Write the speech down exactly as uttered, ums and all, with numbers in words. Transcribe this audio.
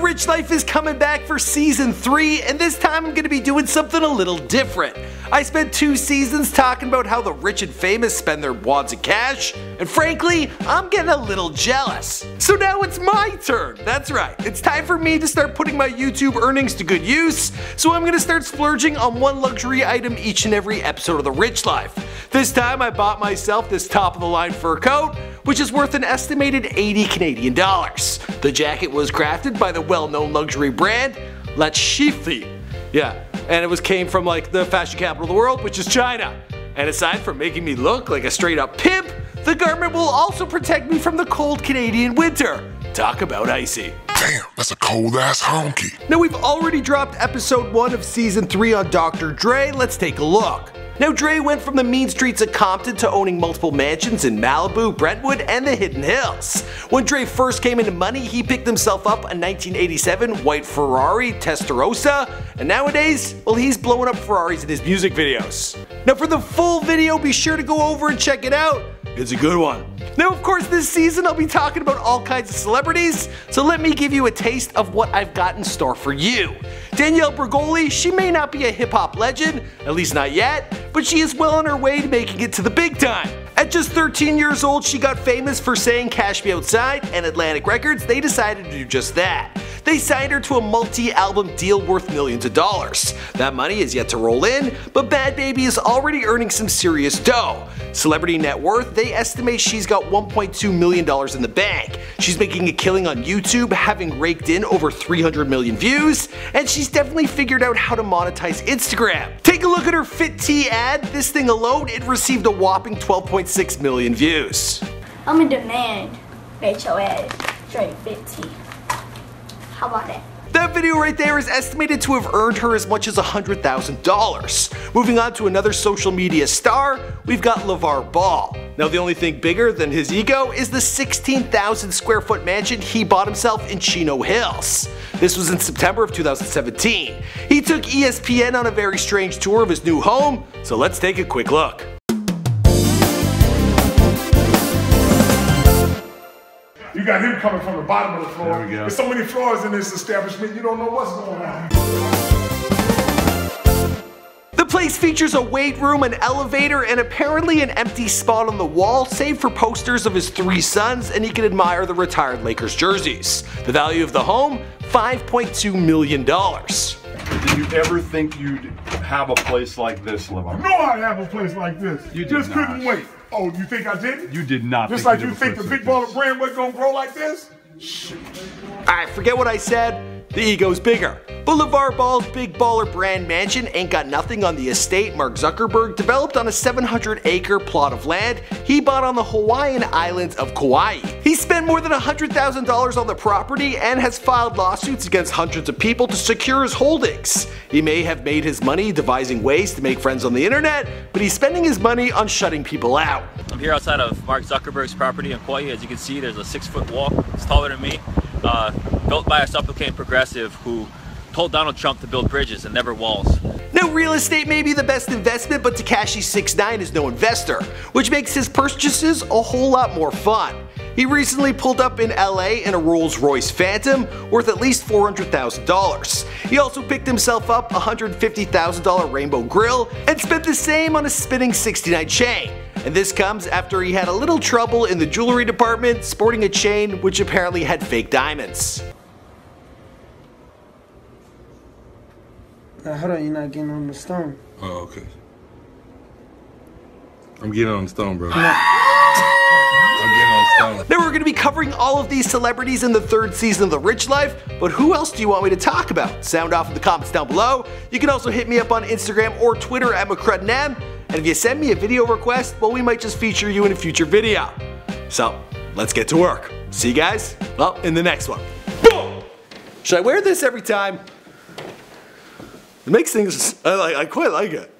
Rich Life is coming back for season three, and this time I'm going to be doing something a little different. I spent two seasons talking about how the rich and famous spend their wads of cash, and frankly, I'm getting a little jealous. So now it's my turn. That's right, it's time for me to start putting my YouTube earnings to good use, so I'm going to start splurging on one luxury item each and every episode of The Rich Life. This time I bought myself this top of the line fur coat, which is worth an estimated eighty Canadian dollars. The jacket was crafted by the well-known luxury brand La Chifli. Yeah, and it was came from like the fashion capital of the world, which is China. And aside from making me look like a straight up pimp, the garment will also protect me from the cold Canadian winter. Talk about icy. Damn, that's a cold ass honky. Now we've already dropped episode one of season three on Doctor Dre. Let's take a look. Now Dre went from the mean streets of Compton to owning multiple mansions in Malibu, Brentwood, and the Hidden Hills. When Dre first came into money, he picked himself up a nineteen eighty-seven white Ferrari Testarossa, and nowadays, well, he's blowing up Ferraris in his music videos. Now for the full video, be sure to go over and check it out. It's a good one. Now of course this season I'll be talking about all kinds of celebrities, so let me give you a taste of what I've got in store for you. Danielle Bregoli, she may not be a hip hop legend, at least not yet, but she is well on her way to making it to the big time. At just thirteen years old, she got famous for saying "Cash Me Outside," and Atlantic Records, they decided to do just that. They signed her to a multi-album deal worth millions of dollars. That money is yet to roll in, but Bad Baby is already earning some serious dough. Celebrity net worth, they estimate she's got one point two million dollars in the bank. She's making a killing on YouTube, having raked in over three hundred million views, and she's definitely figured out how to monetize Instagram. Take a look at her Fit Tea ad. This thing alone, it received a whopping twelve point six million views. I'm in demand. Rate your ad. Straight Fit Tea. How about that? That video right there is estimated to have earned her as much as one hundred thousand dollars. Moving on to another social media star, we've got LeVar Ball. Now the only thing bigger than his ego is the sixteen thousand square foot mansion he bought himself in Chino Hills. This was in September of two thousand seventeen. He took E S P N on a very strange tour of his new home, so let's take a quick look. You got him coming from the bottom of the floor. There we go. There's so many floors in this establishment, you don't know what's going on. The place features a weight room, an elevator, and apparently an empty spot on the wall, save for posters of his three sons, and he can admire the retired Lakers jerseys. The value of the home, five point two million dollars. Did you ever think you'd have a place like this, LeVar? I know I'd have a place like this. You did just not. couldn't wait. Oh, you think I didn't? You did not. Just think like you you'd think have the a Big place Baller brand wasn't gonna grow like this? Shit. Alright, forget what I said. The ego's bigger. But LeVar Ball's Big Baller brand mansion ain't got nothing on the estate Mark Zuckerberg developed on a seven hundred acre plot of land he bought on the Hawaiian islands of Kauai. He spent more than one hundred thousand dollars on the property and has filed lawsuits against hundreds of people to secure his holdings. He may have made his money devising ways to make friends on the internet, but he's spending his money on shutting people out. I'm here outside of Mark Zuckerberg's property in Kauai. As you can see, there's a six foot wall. It's taller than me. Uh, built by a supplicating progressive who told Donald Trump to build bridges and never walls. Now real estate may be the best investment, but Tekashi six nine is no investor, which makes his purchases a whole lot more fun. He recently pulled up in L A in a Rolls Royce Phantom worth at least four hundred thousand dollars. He also picked himself up a one hundred fifty thousand dollar Rainbow Grill and spent the same on a spinning sixty-nine chain. And this comes after he had a little trouble in the jewelry department sporting a chain which apparently had fake diamonds. Now, hold on, you're not getting on the stone. Oh, okay. I'm getting on the stone, bro. No. I'm getting on the stone. Now we're going to be covering all of these celebrities in the third season of The Rich Life, but who else do you want me to talk about? Sound off in the comments down below. You can also hit me up on Instagram or Twitter at McCruddenM, and if you send me a video request, well, we might just feature you in a future video. So, let's get to work. See you guys, well, in the next one. Boom! Should I wear this every time? It makes things, I, like, I quite like it.